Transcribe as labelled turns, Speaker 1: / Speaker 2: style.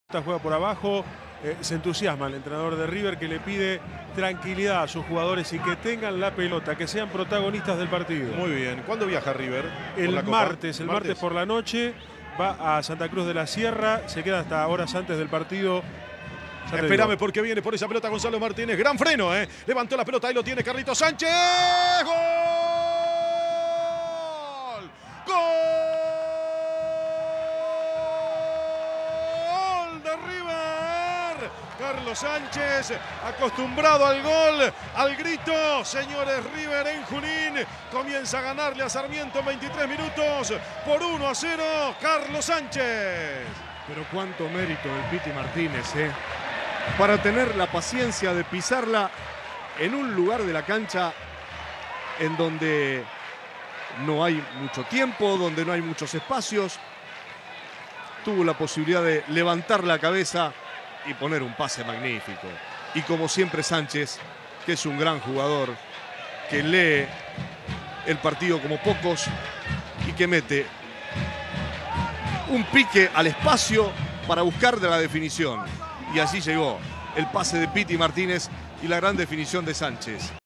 Speaker 1: Juega por abajo, se entusiasma el entrenador de River, que le pide tranquilidad a sus jugadores y que tengan la pelota, que sean protagonistas del partido.
Speaker 2: Muy bien. ¿Cuándo viaja River?
Speaker 1: El martes por la noche va a Santa Cruz de la Sierra, se queda hasta horas antes del partido.
Speaker 2: Espérame porque viene por esa pelota Gonzalo Martínez. Gran freno, ¿eh? Levantó la pelota, ahí lo tiene Carlitos Sánchez. ¡Gol! ¡Gol! Carlos Sánchez, acostumbrado al gol, al grito. Señores, River en Junín comienza a ganarle a Sarmiento en 23 minutos por 1-0. Carlos Sánchez.
Speaker 3: Pero cuánto mérito del Piti Martínez, para tener la paciencia de pisarla en un lugar de la cancha en donde no hay mucho tiempo, donde no hay muchos espacios. Tuvo la posibilidad de levantar la cabeza y poner un pase magnífico. Y como siempre Sánchez, que es un gran jugador, que lee el partido como pocos y que mete un pique al espacio para buscar de la definición. Y así llegó el pase de Piti Martínez y la gran definición de Sánchez.